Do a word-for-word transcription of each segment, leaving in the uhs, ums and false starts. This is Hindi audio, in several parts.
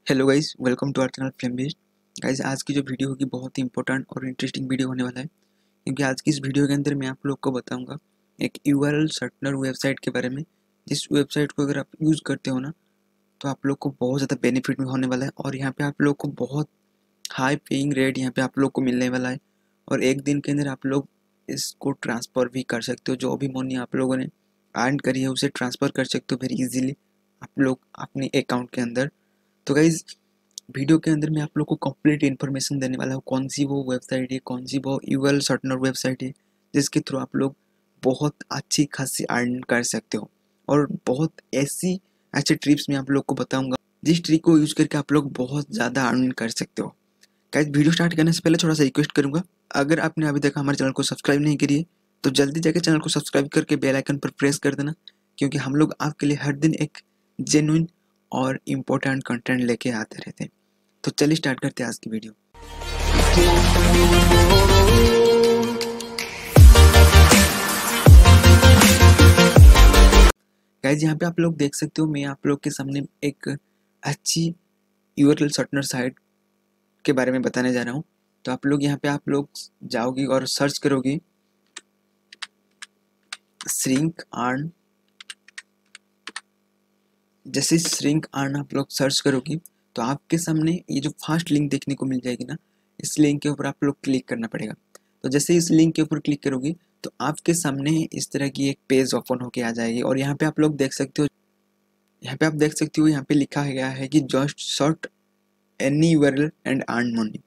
Hello guys, welcome to our channel flame based. Guys, आज की जो वीडियो होगी बहुत ही इंपॉर्टेंट और इंटरेस्टिंग वीडियो होने वाला है, क्योंकि आज की इस वीडियो के अंदर मैं आप लोग को बताऊंगा एक यूआरएल शॉर्टनर वेबसाइट के बारे में। जिस वेबसाइट को अगर आप यूज़ करते हो ना, तो आप लोग को बहुत ज़्यादा बेनिफिट में होने वाला है और यहाँ पे आप लोग को बहुत हाई पेइंग रेट यहाँ पे आप लोग को मिलने वाला है। और एक दिन के अंदर आप लोग इसको ट्रांसफ़र भी कर सकते हो। जो भी मनी आप लोगों ने अर्न करी है उसे ट्रांसफ़र कर सकते हो वेरी इजीली आप लोग अपने अकाउंट के अंदर। तो गाइज, वीडियो के अंदर मैं आप लोग को कंप्लीट इन्फॉर्मेशन देने वाला हूँ, कौन सी वो वेबसाइट है, कौन सी वो यूआरएल शॉर्टनर वेबसाइट है जिसके थ्रू आप लोग बहुत अच्छी खासी अर्न कर सकते हो। और बहुत ऐसी ऐसे ट्रिप्स मैं आप लोग को बताऊंगा जिस ट्रिक को यूज करके आप लोग बहुत ज़्यादा अर्न कर सकते हो। गाइस, वीडियो स्टार्ट करने से पहले थोड़ा सा रिक्वेस्ट करूंगा, अगर आपने अभी तक हमारे चैनल को सब्सक्राइब नहीं करी है तो जल्दी जाकर चैनल को सब्सक्राइब करके बेल आइकन पर प्रेस कर देना, क्योंकि हम लोग आपके लिए हर दिन एक जेन्युइन और इम्पोर्टेंट कंटेंट लेके आते रहते हैं। तो चलिए स्टार्ट करते हैं आज की वीडियो। गाइस, यहाँ पे आप लोग देख सकते हो, मैं आप लोग के सामने एक अच्छी यूआरएल शॉर्टनर साइट के बारे में बताने जा रहा हूँ। तो आप लोग यहाँ पे आप लोग जाओगे और सर्च करोगे श्रिंक अर्न। जैसे श्रिंक अर्न आप लोग सर्च करोगे तो आपके सामने ये जो फर्स्ट लिंक देखने को मिल जाएगी ना, इस लिंक के ऊपर आप लोग क्लिक करना पड़ेगा। तो जैसे इस लिंक के ऊपर क्लिक करोगे तो आपके सामने इस तरह की एक पेज ओपन होके आ जाएगी और यहाँ पे आप लोग देख सकते हो, यहाँ पे आप देख सकते हो यहाँ पे लिखा गया है कि just search any URL and earn money.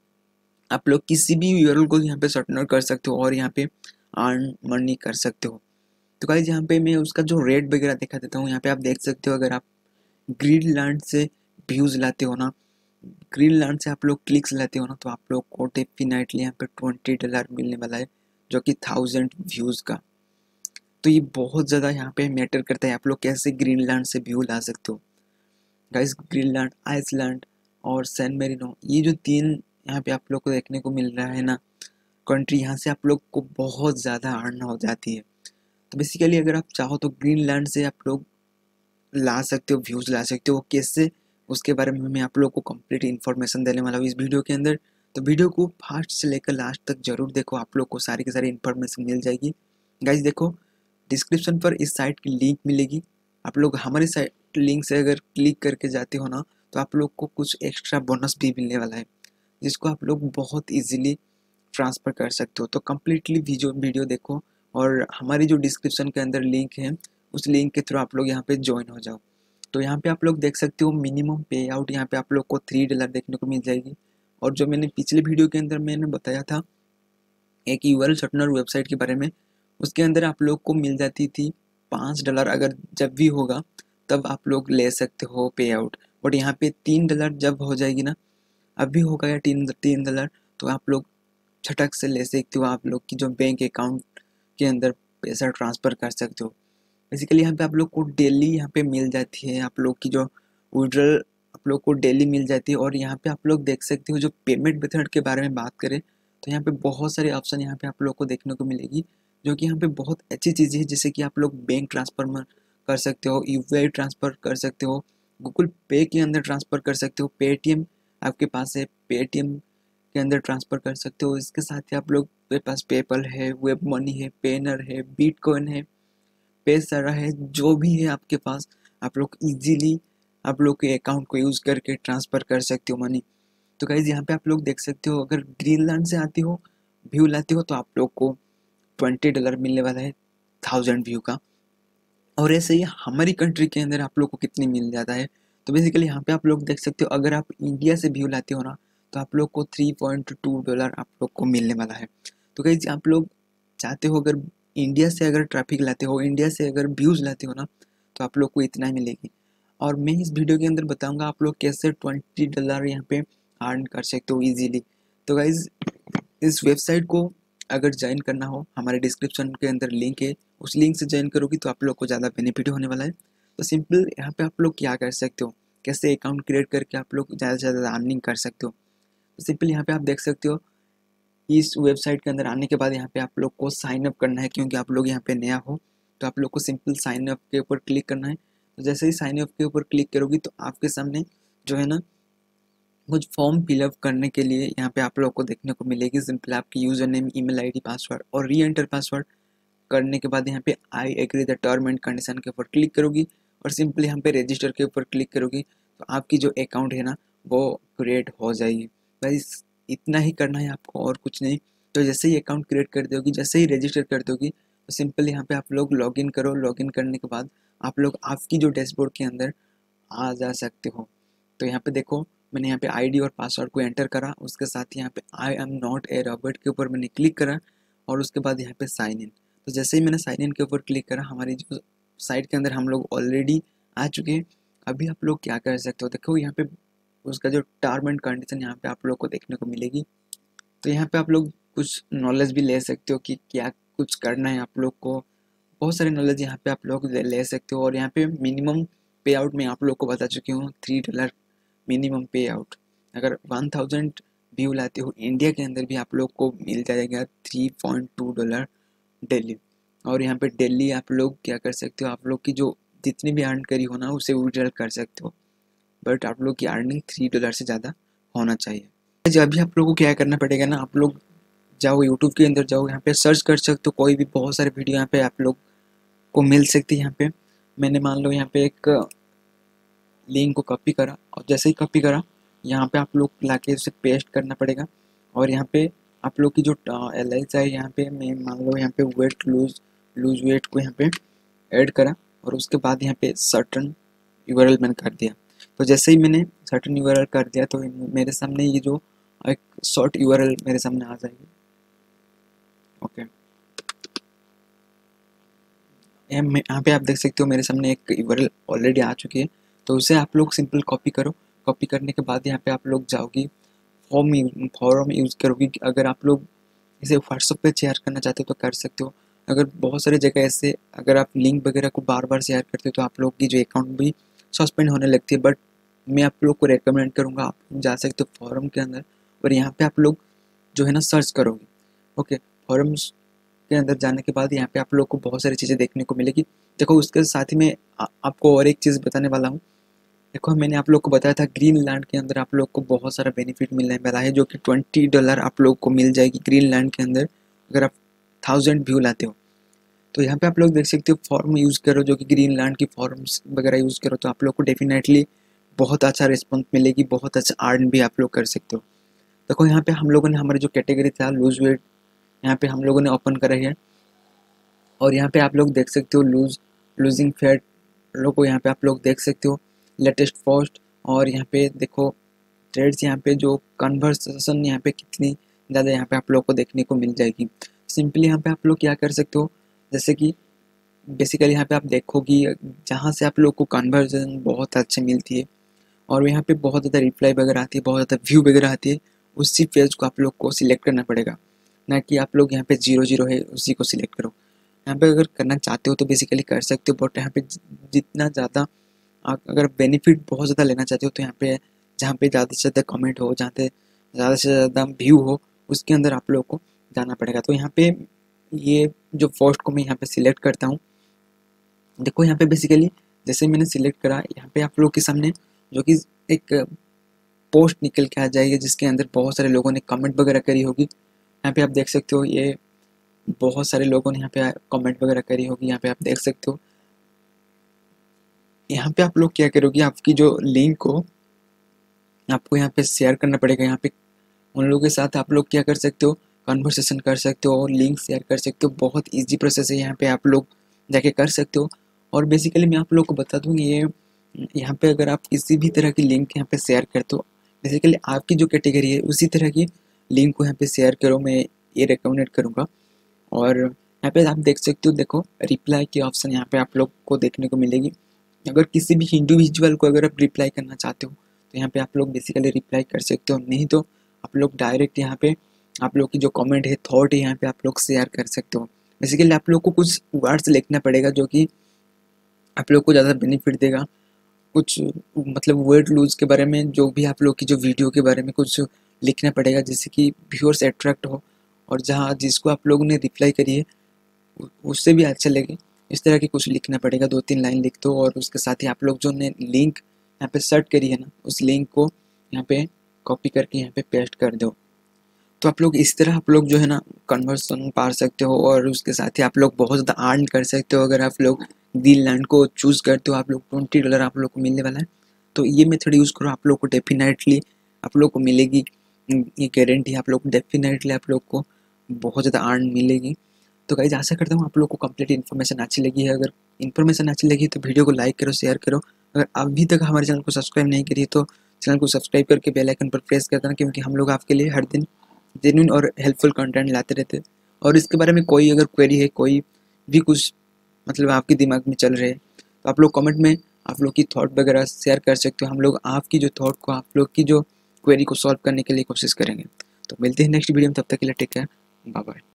आप लोग किसी भी यूआरएल को यहाँ पे शॉर्टनर कर सकते हो और यहाँ पे अर्न मनी कर सकते हो। तो गाइस, यहाँ पे मैं उसका जो रेट वगैरह दिखा देता हूँ। यहाँ पे आप देख सकते हो, अगर आप ग्रीनलैंड से व्यूज़ लाते हो ना, ग्रीनलैंड से आप लोग क्लिक्स लाते हो ना, तो आप लोग को डेफिनेटली यहाँ पे ट्वेंटी डॉलर मिलने वाला है, जो कि थाउजेंड व्यूज़ का। तो ये बहुत ज़्यादा यहाँ पे मैटर करता है आप लोग कैसे ग्रीनलैंड से व्यू ला सकते हो। गाइस, ग्रीनलैंड, आइसलैंड और सैन मेरिनो, ये जो तीन यहाँ पे आप लोग को देखने को मिल रहा है ना कंट्री, यहाँ से आप लोग को बहुत ज़्यादा अर्न हो जाती है। तो बेसिकली अगर आप चाहो तो ग्रीनलैंड से आप लोग ला सकते हो, व्यूज़ ला सकते हो। कैसे, उसके बारे में मैं आप लोग को कंप्लीट इन्फॉर्मेशन देने वाला हूँ इस वीडियो के अंदर। तो वीडियो को फर्स्ट से लेकर लास्ट तक जरूर देखो, आप लोग को सारी की सारी इन्फॉर्मेशन मिल जाएगी। गाइज देखो, डिस्क्रिप्शन पर इस साइट की लिंक मिलेगी। आप लोग हमारी साइट लिंक से अगर क्लिक करके जाते हो ना, तो आप लोग को कुछ एक्स्ट्रा बोनस भी मिलने वाला है, जिसको आप लोग बहुत ईजिली ट्रांसफ़र कर सकते हो। तो कम्प्लीटली वीडियो वीडियो देखो और हमारी जो डिस्क्रिप्शन के अंदर लिंक है उस लिंक के थ्रू आप लोग यहाँ पे ज्वाइन हो जाओ। तो यहाँ पे आप लोग देख सकते हो मिनिमम पे आउट यहाँ पे आप लोग को थ्री डॉलर देखने को मिल जाएगी। और जो मैंने पिछले वीडियो के अंदर मैंने बताया था एक यूआरएल शॉर्टनर वेबसाइट के बारे में, उसके अंदर आप लोग को मिल जाती थी पाँच डॉलर। अगर जब भी होगा तब आप लोग ले सकते हो पे आउट। बट यहाँ पे तीन डॉलर जब हो जाएगी ना, अभी हो गया तीन तीन डॉलर, तो आप लोग झटक से ले सकते हो, आप लोग की जो बैंक अकाउंट के अंदर पैसा ट्रांसफ़र कर सकते हो। बेसिकली यहाँ पे आप लोग को डेली यहाँ पे मिल जाती है, आप लोग की जो विड्रॉल आप लोग को डेली मिल जाती है। और यहाँ पे आप लोग देख सकते हो, जो पेमेंट मेथड के बारे में बात करें तो यहाँ पे बहुत सारे ऑप्शन यहाँ पे आप लोग को देखने को मिलेगी, जो कि यहाँ पे बहुत अच्छी चीज़ है। जैसे कि आप लोग बैंक ट्रांसफर कर सकते हो, यूपीआई ट्रांसफ़र कर सकते हो, गूगल पे के अंदर ट्रांसफ़र कर सकते हो, पेटीएम आपके पास है, पेटीएम के अंदर ट्रांसफ़र कर सकते हो। इसके साथ ही आप लोग के पास पेपल है, वेब मनी है, पेनर है, बिटकॉइन है, पेसारा है, जो भी है आपके पास, आप लोग इजीली आप लोग के अकाउंट को यूज़ करके ट्रांसफ़र कर सकते हो मनी। तो गाइज़, यहाँ पे आप लोग देख सकते हो, अगर ग्रीनलैंड से आती हो, व्यू लाते हो, तो आप लोग को ट्वेंटी डॉलर मिलने वाला है थाउजेंड व्यू का। और ऐसे ही हमारी कंट्री के अंदर आप लोग को कितनी मिल जाता है, तो बेसिकली यहाँ पे आप लोग देख सकते हो, अगर आप इंडिया से व्यू लाते हो ना, तो आप लोग को थ्री पॉइंट टू डॉलर आप लोग को मिलने वाला है। तो गाइज, आप लोग चाहते हो, अगर इंडिया से अगर ट्रैफिक लाते हो, इंडिया से अगर व्यूज़ लाते हो ना, तो आप लोग को इतना ही मिलेगी। और मैं इस वीडियो के अंदर बताऊंगा आप लोग कैसे ट्वेंटी डॉलर यहाँ पे अर्न कर सकते हो इजीली। तो गाइज, इस वेबसाइट को अगर ज्वाइन करना हो, हमारे डिस्क्रिप्शन के अंदर लिंक है, उस लिंक से ज्वाइन करोगी तो आप लोग को ज़्यादा बेनिफिट होने वाला है। तो सिंपल यहाँ पे आप लोग क्या कर सकते हो, कैसे अकाउंट क्रिएट करके आप लोग ज़्यादा से ज़्यादा अर्निंग कर सकते हो। तो सिंपल यहाँ पे आप देख सकते हो, इस वेबसाइट के अंदर आने के बाद यहाँ पे आप लोग को साइन अप करना है, क्योंकि आप लोग यहाँ पे नया हो। तो आप लोग को सिंपल साइन अप के ऊपर क्लिक करना है। तो जैसे ही साइन अप के ऊपर क्लिक करोगी तो आपके सामने जो है ना कुछ फॉर्म फिलअप करने के लिए यहाँ पे आप लोग को देखने को मिलेगी। सिंपल आपकी username, email ID, password और री एंटर पासवर्ड करने के बाद यहाँ पे I agree the term and condition के ऊपर क्लिक करोगी और सिंपली यहाँ पे रजिस्टर के ऊपर क्लिक करोगी तो आपकी जो अकाउंट है ना वो क्रिएट हो जाएगी। बस इतना ही करना है आपको और कुछ नहीं। तो जैसे ही अकाउंट क्रिएट कर दोगी, जैसे ही रजिस्टर कर दोगी तो सिंपली यहाँ पे आप लोग लॉगिन करो। लॉगिन करने के बाद आप लोग आपकी जो डैशबोर्ड के अंदर आ जा सकते हो। तो यहाँ पे देखो मैंने यहाँ पे आईडी और पासवर्ड को एंटर करा, उसके साथ ही यहाँ पे I am not a robot के ऊपर मैंने क्लिक करा और उसके बाद यहाँ पे साइन इन। तो जैसे ही मैंने साइन इन के ऊपर क्लिक करा हमारी जो साइट के अंदर हम लोग ऑलरेडी आ चुके हैं। अभी आप लोग क्या कर सकते हो, देखो यहाँ पे उसका जो टर्म एंड कंडीशन यहाँ पे आप लोग को देखने को मिलेगी। तो यहाँ पे आप लोग कुछ नॉलेज भी ले सकते हो कि क्या कुछ करना है आप लोग को। बहुत सारे नॉलेज यहाँ पे आप लोग ले, ले सकते हो। और यहाँ पे मिनिमम पे आउट मैं आप लोग को बता चुकी हूँ, three dollar minimum pay out. अगर वन थाउजेंड व्यू लाते हो इंडिया के अंदर भी आप लोग को मिल जाएगा three point two dollar daily. और यहाँ पे डेली आप लोग क्या कर सकते हो, आप लोग की जो जितनी भी अर्न करी हो ना उसे विड्रॉल कर सकते हो, बट आप लोग की अर्निंग थ्री डॉलर से ज़्यादा होना चाहिए। जब अभी आप लोगों को क्या करना पड़ेगा ना, आप लोग जाओ यूट्यूब के अंदर जाओ, यहाँ पे सर्च कर सकते हो कोई भी, बहुत सारे वीडियो यहाँ पे आप लोग को मिल सकती है। यहाँ पे मैंने मान लो यहाँ पे एक लिंक को कॉपी करा और जैसे ही कॉपी करा यहाँ पे आप लोग लाके उसे पेस्ट करना पड़ेगा। और यहाँ पे आप लोग की जो एल एच है यहाँ पे मैं मान लो यहाँ पे वेट लूज लूज वेट को यहाँ पे ऐड करा और उसके बाद यहाँ पे सर्टन यूआरएल मैंने कर दिया। तो जैसे ही मैंने सर्टन यूआरएल कर दिया तो मेरे सामने ये जो एक शॉर्ट यूआरएल मेरे सामने आ जाएगी। ओके, यहाँ पे आप देख सकते हो मेरे सामने एक यूआरएल ऑलरेडी आ चुकी है। तो उसे आप लोग सिंपल कॉपी करो। कॉपी करने के बाद यहाँ पे आप लोग जाओगी फॉर्म फॉर्म यूज़ करोगी। अगर आप लोग इसे व्हाट्सएप पे शेयर करना चाहते हो तो कर सकते हो। अगर बहुत सारी जगह ऐसे अगर आप लिंक वगैरह को बार बार शेयर करते हो तो आप लोग की जो अकाउंट भी सस्पेंड होने लगती है। बट मैं आप लोग को रेकमेंड करूँगा आप जा सकते हो फॉरम के अंदर और यहाँ पे आप लोग जो है ना सर्च करोगे। ओके, फॉरम्स के अंदर जाने के बाद यहाँ पे आप लोग को बहुत सारी चीज़ें देखने को मिलेगी। देखो उसके साथ ही मैं आ, आपको और एक चीज़ बताने वाला हूँ। देखो मैंने आप लोग को बताया था ग्रीनलैंड के अंदर आप लोग को बहुत सारा बेनिफिट मिलने वाला है, जो कि ट्वेंटी डॉलर आप लोग को मिल जाएगी ग्रीनलैंड के अंदर अगर आप थाउजेंड व्यू लाते हो। तो यहाँ पे आप लोग देख सकते हो फॉर्म यूज़ करो, जो कि ग्रीनलैंड की फॉर्म्स वगैरह यूज़ करो तो आप लोग को डेफिनेटली बहुत अच्छा रिस्पॉन्स मिलेगी, बहुत अच्छा अर्न भी आप लोग कर सकते हो। देखो यहाँ पे हम लोगों ने हमारी जो कैटेगरी था लूज वेट यहाँ पे हम लोगों ने ओपन करा है और यहाँ पे आप लोग देख सकते हो लूज लूजिंग फैट लोगों यहाँ पे आप लोग देख सकते हो लेटेस्ट पोस्ट। और यहाँ पे देखो थ्रेड्स, यहाँ पे जो कन्वर्सेशन यहाँ पे कितनी ज़्यादा यहाँ पे आप लोग को देखने को मिल जाएगी। सिंपली यहाँ पे आप लोग क्या कर सकते हो, जैसे कि बेसिकली यहाँ पे आप देखोगी जहाँ से आप लोग को कन्वर्जन बहुत अच्छी मिलती है और यहाँ पे बहुत ज़्यादा रिप्लाई वगैरह आती है, बहुत ज़्यादा व्यू वगैरह आती है, उसी पेज को आप लोग को सिलेक्ट करना पड़ेगा, ना कि आप लोग यहाँ पे जीरो जीरो है उसी को सिलेक्ट करो। यहाँ पे अगर करना चाहते हो तो बेसिकली कर सकते हो, बट यहाँ पे जितना ज़्यादा अगर बेनिफिट बहुत ज़्यादा लेना चाहते हो तो यहाँ पे जहाँ पे ज़्यादा से ज़्यादा कमेंट हो, जहाँ पे ज़्यादा से ज़्यादा व्यू हो, उसके अंदर आप लोग को जाना पड़ेगा। तो यहाँ पे ये जो पोस्ट को मैं यहाँ पे सिलेक्ट करता हूँ। देखो यहाँ पे बेसिकली जैसे मैंने सिलेक्ट करा यहाँ पे आप लोग के सामने जो कि एक पोस्ट निकल के आ जाएगी जिसके अंदर बहुत सारे लोगों ने कमेंट वगैरह करी होगी। यहाँ पे आप देख सकते हो ये बहुत सारे लोगों ने यहाँ पे कमेंट वगैरह करी होगी, यहाँ पे आप देख सकते हो। यहाँ पे आप लोग क्या करोगे, आपकी जो लिंक को आपको यहाँ पे शेयर करना पड़ेगा। यहाँ पे उन लोगों के साथ आप लोग क्या कर सकते हो, कन्वर्सेशन कर सकते हो और लिंक शेयर कर सकते हो। बहुत इजी प्रोसेस है, यहाँ पे आप लोग जाके कर सकते हो। और बेसिकली मैं आप लोग को बता दूँ ये यहाँ पे अगर आप किसी भी तरह की लिंक यहाँ पे शेयर करते हो, बेसिकली आपकी जो कैटेगरी है उसी तरह की लिंक को यहाँ पे शेयर करो, मैं ये रिकमेंड करूँगा। और यहाँ पे आप देख सकते हो, देखो रिप्लाई की ऑप्शन यहाँ पे आप लोग को देखने को मिलेगी। अगर किसी भी इंडिविजुअल को अगर आप रिप्लाई करना चाहते हो तो यहाँ पे आप लोग बेसिकली रिप्लाई कर सकते हो, नहीं तो आप लोग डायरेक्ट यहाँ पे आप लोग की जो कमेंट है, थॉट है, यहाँ पे आप लोग शेयर कर सकते हो। बेसिकली आप लोग को कुछ वर्ड्स लिखना पड़ेगा जो कि आप लोग को ज़्यादा बेनिफिट देगा। कुछ मतलब वेट लूज के बारे में, जो भी आप लोग की जो वीडियो के बारे में कुछ लिखना पड़ेगा जिससे कि व्यूअर्स अट्रैक्ट हो और जहाँ जिसको आप लोगों ने रिप्लाई करी है उससे भी अच्छा लगे। इस तरह की कुछ लिखना पड़ेगा, दो तीन लाइन लिख दो और उसके साथ ही आप लोग जो ने लिंक यहाँ पे सर्च करी है ना, उस लिंक को यहाँ पे कॉपी करके यहाँ पे पेस्ट कर दो। तो आप लोग इस तरह आप लोग जो है ना कन्वर्सन पा सकते हो, और उसके साथ ही आप लोग बहुत ज़्यादा अर्न कर सकते हो। अगर आप लोग डील लैंड को चूज़ करते हो, आप लोग ट्वेंटी डॉलर आप लोग को मिलने वाला है। तो ये मेथड यूज़ करो, आप लोग को डेफिनेटली आप लोग को मिलेगी, ये गारंटी आप लोग को डेफिनेटली आप लोग को बहुत ज़्यादा अर्न मिलेगी। तो गाइस आशा करता हूँ आप लोग को कंप्लीट इन्फॉर्मेशन अच्छी लगी है। अगर इन्फॉर्मेशन अच्छी लगी तो वीडियो को लाइक करो, शेयर करो। अगर अभी तक हमारे चैनल को सब्सक्राइब नहीं करिए तो चैनल को सब्सक्राइब करके बेल आइकन पर प्रेस कर देना, क्योंकि हम लोग आपके लिए हर दिन जेन्युइन और हेल्पफुल कंटेंट लाते रहते हैं। और इसके बारे में कोई अगर क्वेरी है, कोई भी कुछ मतलब आपके दिमाग में चल रहे हैं, तो आप लोग कमेंट में आप लोग की थॉट वगैरह शेयर कर सकते हो। हम लोग आपकी जो थॉट को, आप लोग की जो क्वेरी को सॉल्व करने के लिए कोशिश करेंगे। तो मिलते हैं नेक्स्ट वीडियो में, तब तक के लिए टेक केयर, बाय बाय।